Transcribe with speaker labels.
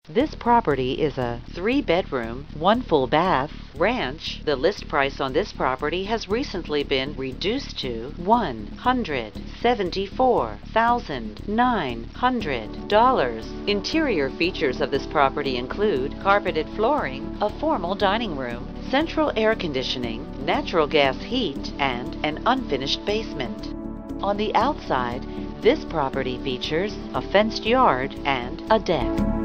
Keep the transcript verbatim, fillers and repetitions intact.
Speaker 1: This property is a three-bedroom, one full bath ranch. The list price on this property has recently been reduced to one hundred seventy-four thousand nine hundred dollars. Interior features of this property include carpeted flooring, a formal dining room, central air conditioning, natural gas heat, and an unfinished basement. On the outside, this property features a fenced yard and a deck.